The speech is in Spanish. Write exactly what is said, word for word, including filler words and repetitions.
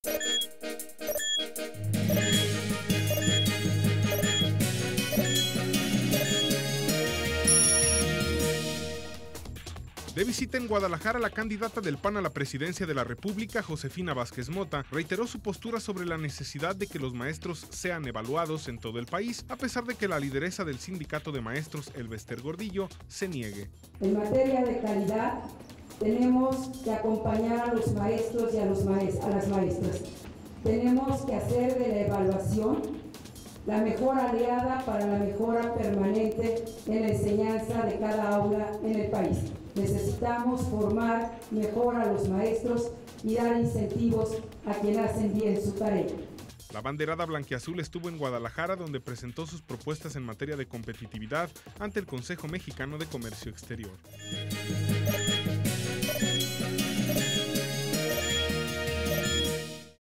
De visita en Guadalajara, la candidata del P A N a la presidencia de la República, Josefina Vázquez Mota, reiteró su postura sobre la necesidad de que los maestros sean evaluados en todo el país, a pesar de que la lideresa del sindicato de maestros, Elbester Gordillo, se niegue. En materia de calidad, tenemos que acompañar a los maestros y a, los maest- a las maestras. Tenemos que hacer de la evaluación la mejor aliada para la mejora permanente en la enseñanza de cada aula en el país. Necesitamos formar mejor a los maestros y dar incentivos a quienes hacen bien su tarea. La banderada blanquiazul estuvo en Guadalajara, donde presentó sus propuestas en materia de competitividad ante el Consejo Mexicano de Comercio Exterior.